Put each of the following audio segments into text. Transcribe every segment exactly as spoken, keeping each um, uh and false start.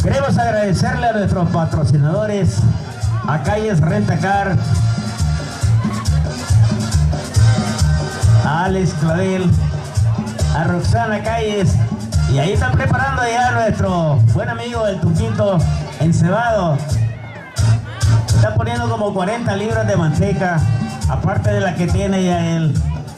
Queremos agradecerle a nuestros patrocinadores, a Calles Rentacar, a Alex Clavel, a Roxana Calles, y ahí están preparando ya nuestro buen amigo el Tuquito encebado. Está poniendo como cuarenta libras de manteca, aparte de la que tiene ya él.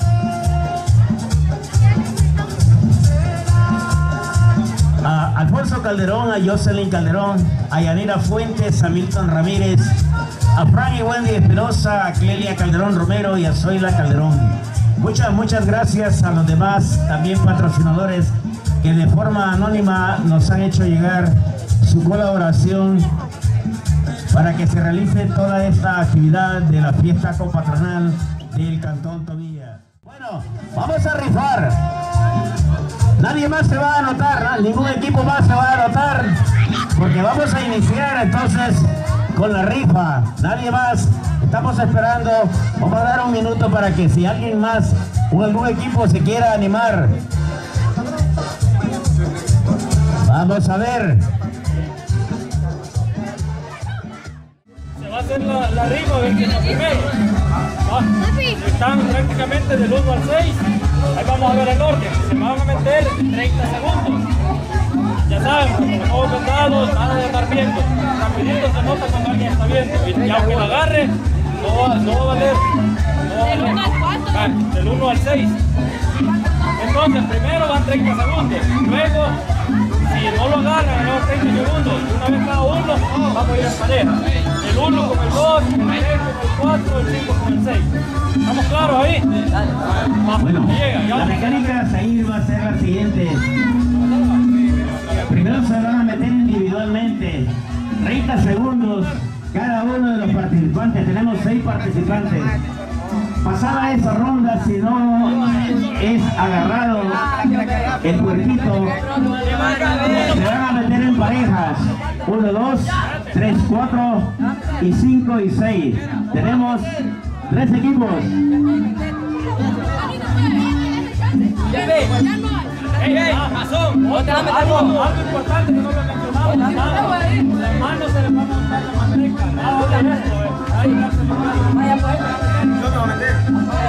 A Alfonso Calderón, a Jocelyn Calderón, a Yanira Fuentes, a Milton Ramírez, a Frank y Wendy Espinosa, a Clelia Calderón Romero y a Zoila Calderón. Muchas, muchas gracias a los demás también patrocinadores que de forma anónima nos han hecho llegar su colaboración para que se realice toda esta actividad de la fiesta compatronal del Cantón Tobilla. Bueno, vamos a rifar. Nadie más se va a anotar, ningún equipo más se va a anotar, porque vamos a iniciar entonces con la rifa. Nadie más, estamos esperando, vamos a dar un minuto para que si alguien más o algún equipo se quiera animar. Vamos a ver. Se va a hacer la, la rifa, a ver quién es primero. Ah, están prácticamente del uno al seis. Ahí vamos a ver el orden. Se van a meter treinta segundos. Ya saben, como los ojos vendados, nada de estar viendo. Rapidito se nota cuando alguien está viendo. Y aunque lo agarre, no va, no va a valer. No va a valer. Ah, del uno al seis. Entonces, primero van treinta segundos. Luego, si no lo agarran, luego treinta segundos. Una vez cada uno, vamos a ir en pareja. El uno con el dos, el tres con el cuatro, el cinco con el seis. ¿Estamos claros ahí? Vamos, bueno, llega, ya. La mecánica a seguir va a ser la siguiente. Primero se van a meter individualmente. treinta segundos cada uno de los participantes. Tenemos seis participantes. Pasada esa ronda, si no es agarrado el puerquito, se van a meter en parejas. uno, dos, tres, cuatro y cinco y seis. Tenemos tres equipos. ¡Ey, ey! ¡Mazón! Algo, algo importante que no lo mencionamos. Las manos se les va a montar la manteca. Nada de esto, eh. Ahí ya se lo vaya pues. Yo me voy a meter.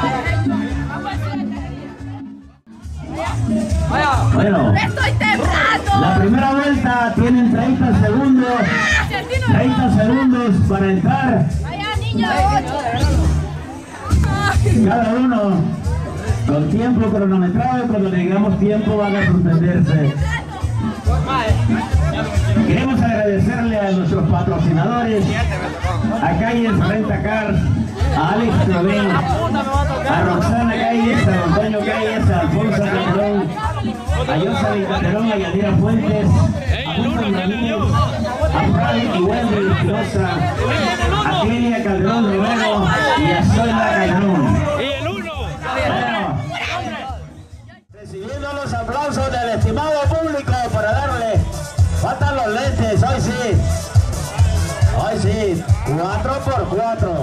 Bueno, ¡Estoy temblando! la primera vuelta tienen treinta segundos. treinta segundos para entrar. ¡Vaya, niño! Cada uno con tiempo cronometrado. Cuando le digamos tiempo van a suspenderse. Queremos agradecerle a nuestros patrocinadores, a Calles Rentacar, a Alex Clavel, a Roxana Calles, a Antonio Calles, a Alfonso Calderón, a Jocelyn Calderón, a Yanira Fuentes, a Milton Ramírez, a Frank y Wendy Espinosa, a Clelia Calderón Romero y a Zoila Calderón. Bueno, recibiendo los aplausos del estimado público para darle, faltan los lentes, hoy sí, hoy sí, cuatro por cuatro.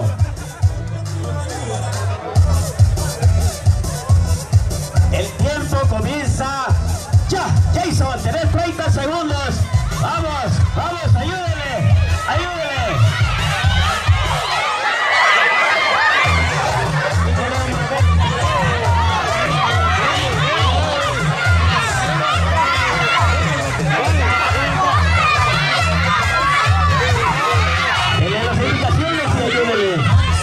El tiempo comienza ya. Jason, tenés treinta segundos. Vamos, vamos, ayúdele, ayúdele. Denle las indicaciones y ayúdele.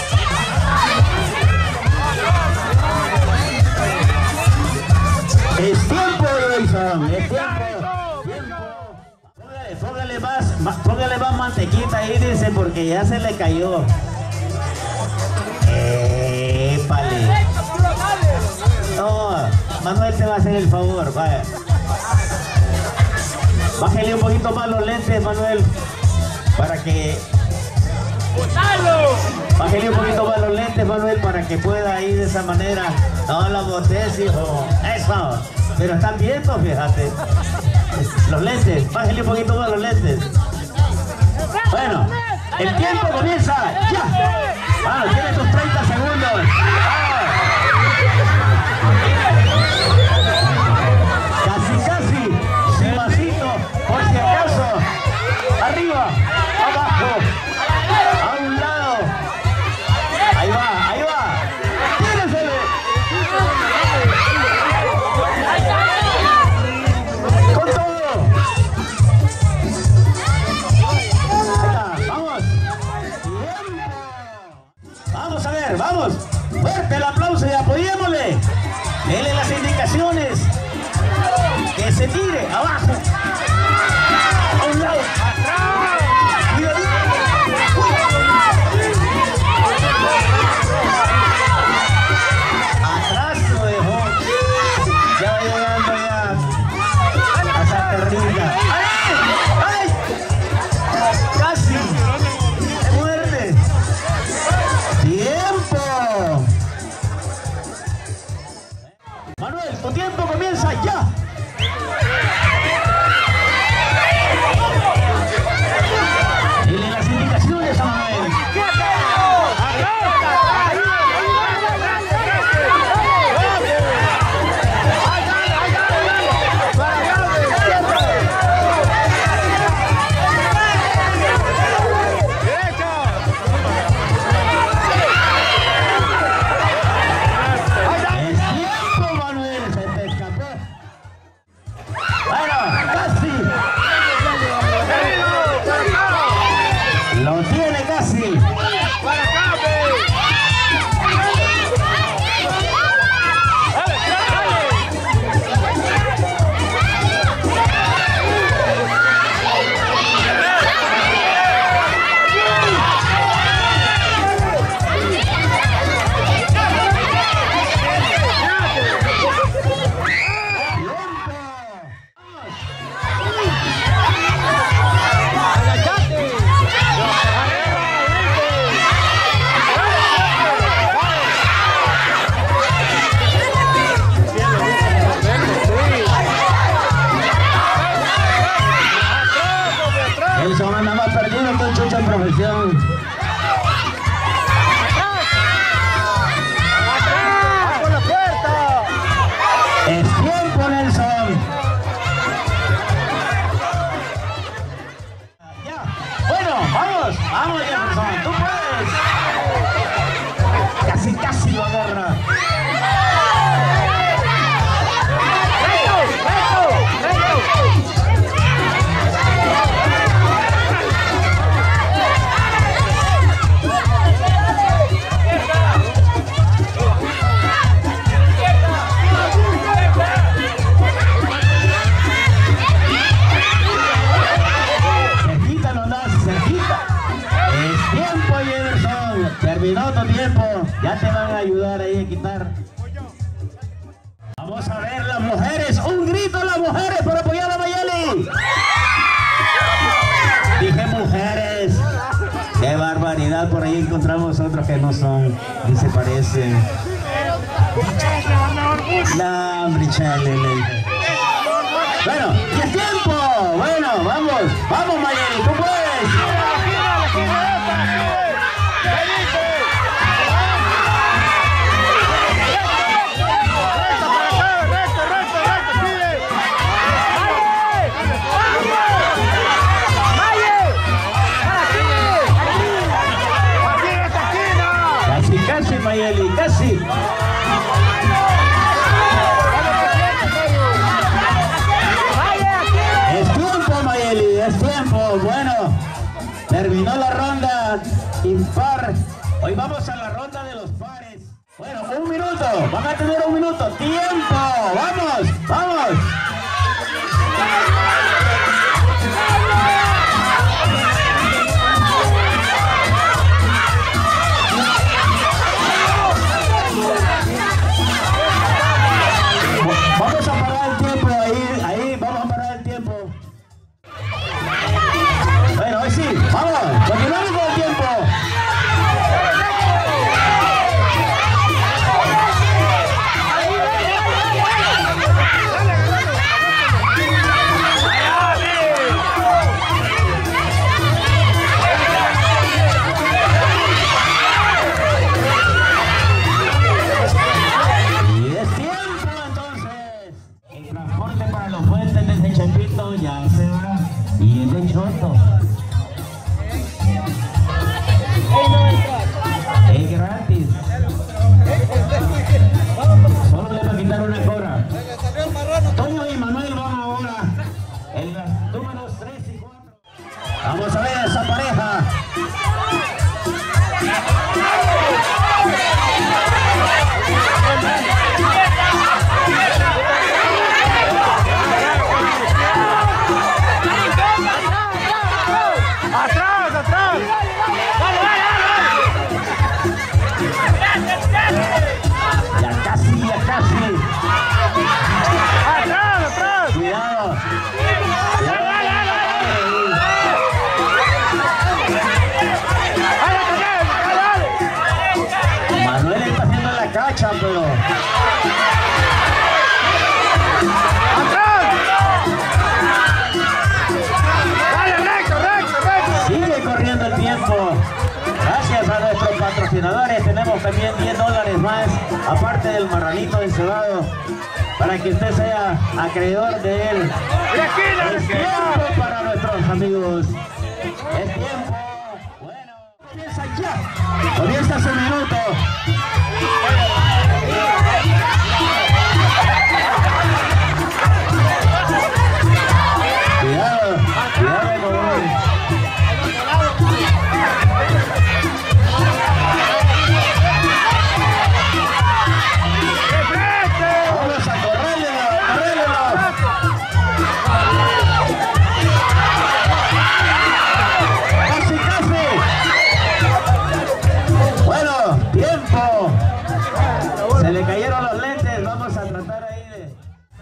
Es tiempo, Jason, es tiempo. Póngale, póngale más, más, póngale más mantequita ahí, dice, porque ya se le cayó. Épale. No, Manuel te va a hacer el favor, vaya. Bájale un poquito más los lentes, Manuel, para que... Bájale un poquito más los lentes, Manuel, para que pueda ir de esa manera. No lo botes, hijo. Eso. Pero están viendo, fíjate. Los lentes. Bájale un poquito más los lentes. Bueno, el tiempo comienza. ¡Ya! Bueno, tiene tus treinta segundos. Casi, casi. Despacito, por si acaso. El son anda más perdido que un chucho en profesión. Es tiempo, Nelson. Ya. Bueno, vamos, vamos, Jefferson. Tú puedes. Casi, casi lo agarra. Terminó tu tiempo, ya te van a ayudar ahí a quitar. Vamos a ver las mujeres, un grito a las mujeres para apoyar a Mayeli. Dije mujeres, qué barbaridad, por ahí encontramos otros que no son, ni se parecen. La Michelle. Bueno, ¿qué tiempo? Bueno, vamos, vamos Mayeli, tú puedes. Casi, Mayeli, casi. Es tiempo, Mayeli, es tiempo. Bueno, terminó la ronda impar. Hoy vamos a la ronda de los pares. Bueno, un minuto. Van a tener un minuto. ¡Tiempo! ¡Vamos! ¡Vamos! Vamos a parar el tiempo ahí, ahí, vamos a parar el tiempo. Bueno, hoy sí, vamos, continuamos con el tiempo. Ya se va y es de Choto. Es gratis. Solo le va a quitar una cobra. Toño y Manuel van ahora en las números tres y cuatro. Vamos a ver a esa pareja. ¡Atrás, atrás! ¡Dale, dale, dale! Ya casi, ya casi. ¡Atrás, atrás! Cuidado. ¡Dale, dale, dale! Manuel está haciendo la cacha, pero... ¡Atrás! ¡Dale, recto, recto, recto! Sigue corriendo el tiempo. Gracias a nuestros patrocinadores tenemos también diez dólares más, aparte del marranito encebado, para que usted sea acreedor de él. Es tiempo para nuestros amigos. Es tiempo. Bueno, comienza ya. Comienza su minuto. Cuidado, cuidado con él. Vamos a correrle, correrle. Casi, casi. Bueno, tiempo. Se le cayeron los lentes, vamos a tratar ahí de...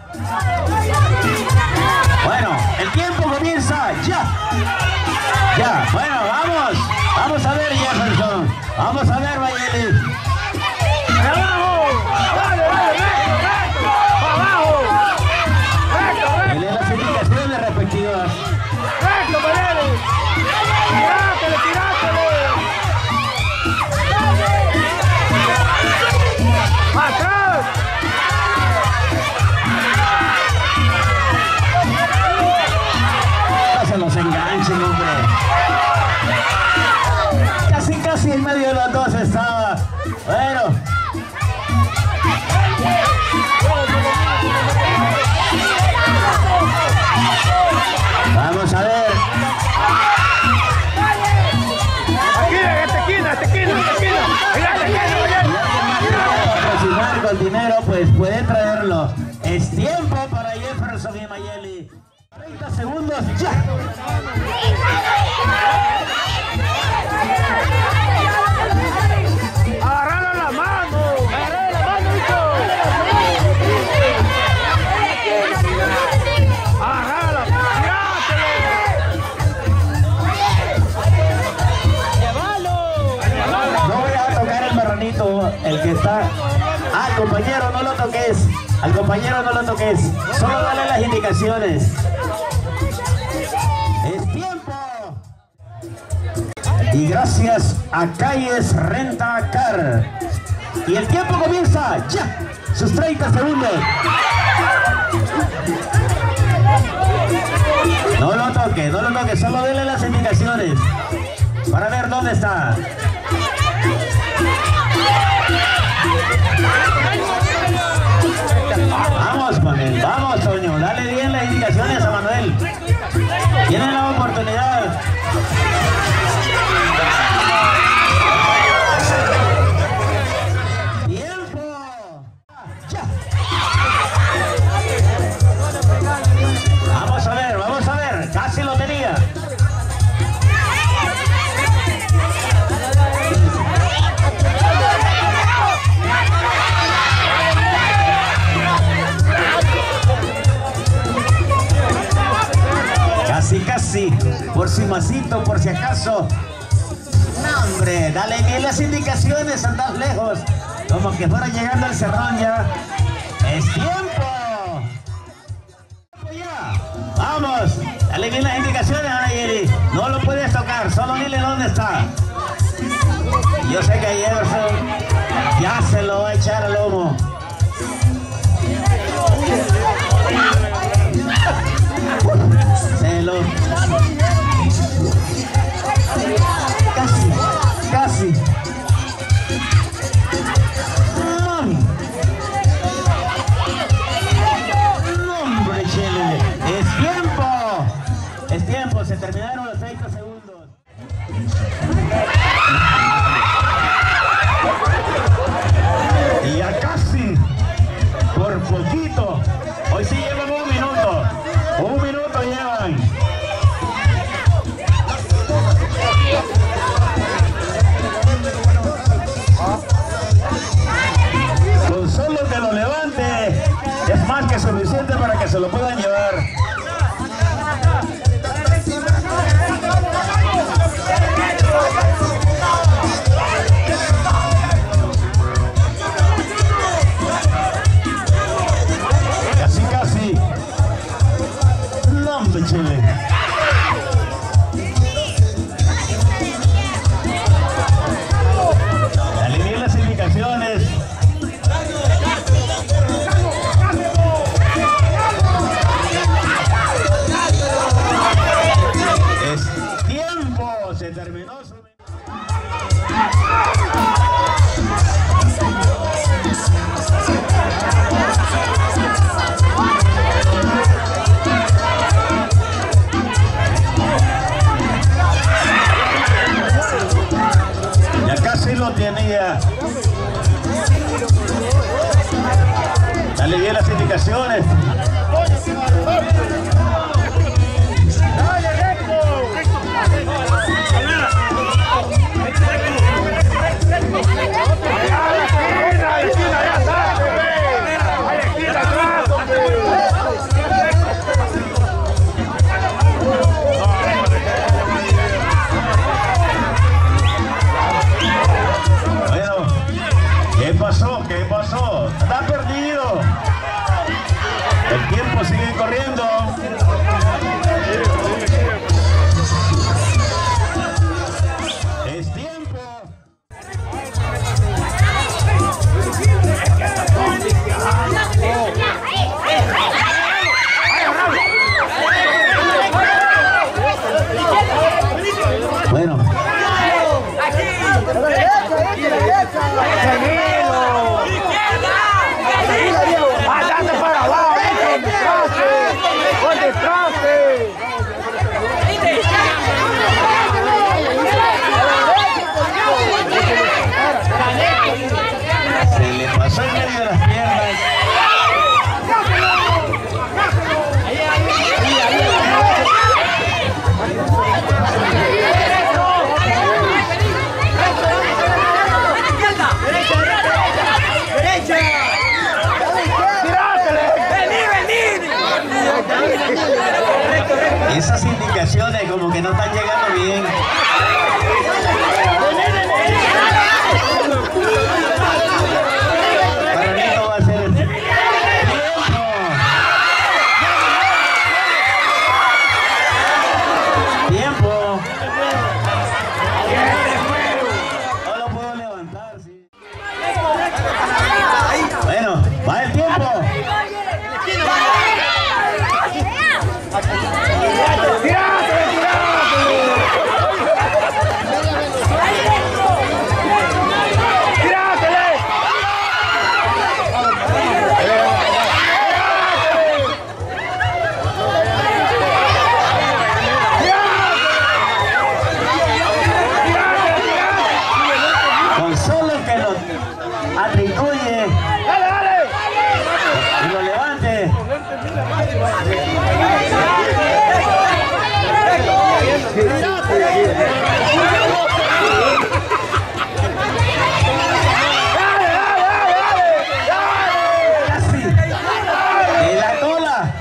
Bueno, el tiempo comienza ya. Ya, bueno, vamos. Vamos a ver, Jefferson. Vamos a ver, Mayeli. ¡Abajo! ¡Dale, dale, recto, recto! ¡Abajo! ¡Recto, recto! Él es las indicaciones respectivas. ¡Recto, Mayeli! ¡Tirátele, tirátele! ¡Atrás! No se los enganchen, hombre. Casi, casi en medio de los dos estaba. Bueno. Vamos a ver. Aquí, en esta esquina, esta esquina, esta esquina. Patrocinar con dinero, pues puede traerlo. Es tiempo para Jefferson y Mayeli. treinta segundos ya. Agarrala la mano. Agarrala la mano, hijo. Agarrala, tirátele. No voy a tocar el marranito, el que está. Ah, al compañero no lo toques. Al compañero no lo toques. Solo dale las indicaciones. Es tiempo. Y gracias a Calles Renta Car. Y el tiempo comienza ya. Sus treinta segundos. No lo toque, no lo toque. Solo dele las indicaciones. Para ver dónde está. Vamos, Manuel, vamos, Toño, dale bien las indicaciones a Manuel. Tiene la oportunidad. ¡Tiempo! ¡Ya! Vamos a ver, vamos a ver, casi lo tenía. Casi, casi, por si masito, por si acaso. No, hombre, dale bien las indicaciones, andad lejos. Como que fuera llegando al cerrón ya. ¡Es tiempo! Ya. ¡Vamos! Dale bien las indicaciones, Anayeli. No lo puedes tocar, solo dile dónde está. Yo sé que Jefferson ya se lo va a echar al lomo. Se lo... Casi, casi. Mami. No, hombre, chile. Es tiempo. Es tiempo, se terminaron los treinta segundos. Y ya casi, por poquito. Hoy sí llevan un minuto. Un minuto llevan. Con solo que lo levante es más que suficiente para que se lo puedan llevar. Casi, casi. No, hombre, chile. Dale bien las indicaciones. Es tiempo. Se terminó su... Ya casi lo tenía. Dale bien las indicaciones. ¡Dale, recto! ¿Qué pasó? ¿Qué pasó? Está perdido. El tiempo sigue corriendo. indicaciones, como que no están llegando bien. Marranito va a hacer el tiempo. Tiempo. No lo puedo levantar, sí. Bueno, va el tiempo. Con solo que lo atribuye y lo levante. Casi. De la cola.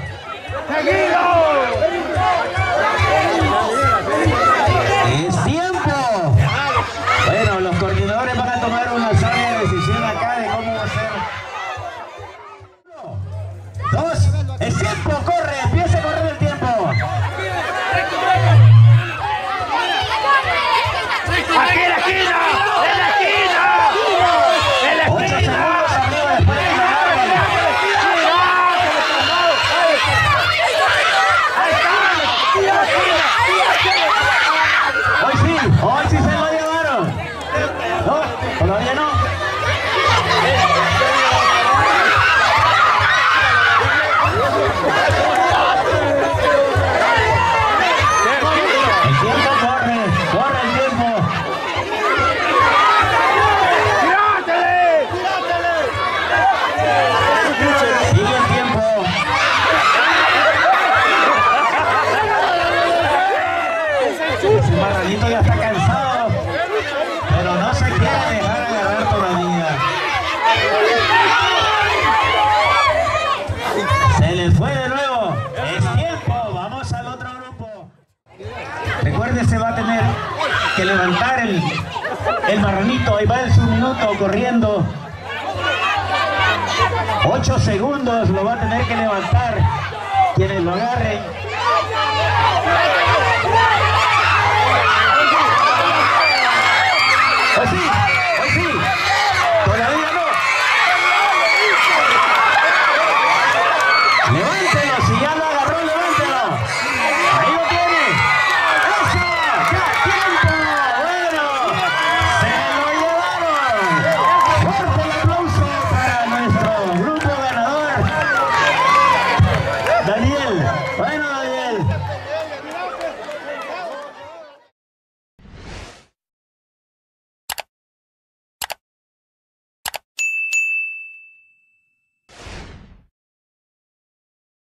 Es tiempo. Bueno, los coordinadores van a tomar una sabia decisión acá de cómo va a ser. Dos, el tiempo corre, empieza a correr el tiempo. ¡Aquí en la esquina! ¡En la esquina! ¡En la Ocho esquina! segundos arriba después de que lo agarren. Hoy sí, hoy sí se lo llevaron. No, todavía no. El tiempo corre, corre el tiempo. Sigue el tiempo. Ese marranito ya está cansado, pero no se quiere dejar agarrar todavía. Se les fue de nuevo. Es tiempo. Vamos al otro grupo. Recuerde, se va a tener que levantar el, el marranito. Ahí va en su minuto corriendo. Ocho segundos lo va a tener que levantar. Quienes lo agarren